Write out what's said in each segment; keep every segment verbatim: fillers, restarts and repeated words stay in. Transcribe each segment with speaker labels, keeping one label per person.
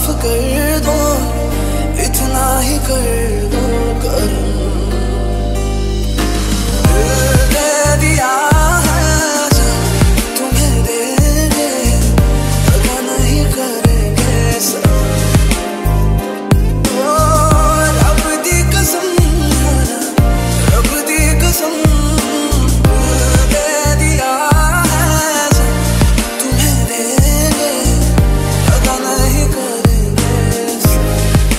Speaker 1: माफ कर दो, इतना ही कर दो करम। दिल दे दिया है तुम्हें देंगे, अदा नहीं करेंगे सब। ओ रब दी कसम, रब दी कसम, दे दिया है तुम्हें देंगे, अदा नहीं करेंगे सब।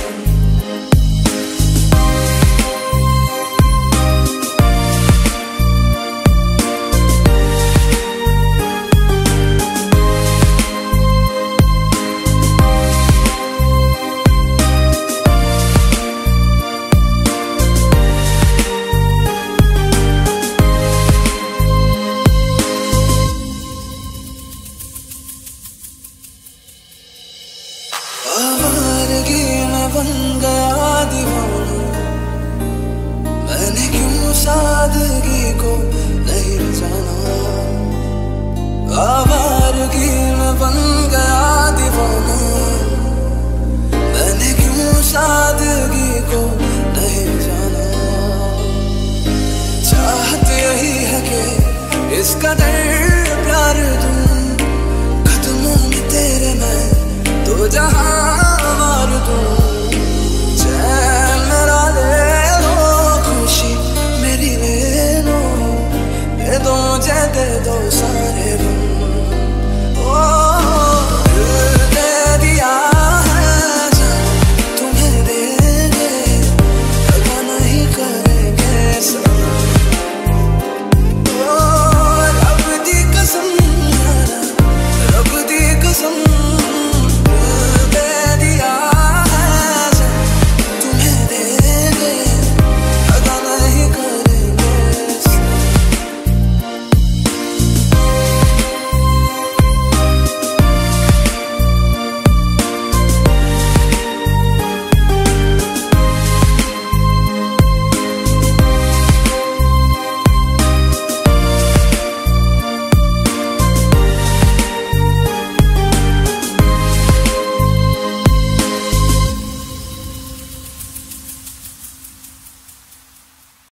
Speaker 1: आवारगी में बन गया दीवाना, मैंने क्यों सादगी को नहीं जाना। आवारगी में बन गया दीवाना, मैंने क्यों सादगी को नहीं जाना। चाहत यही है कि इसका दर्द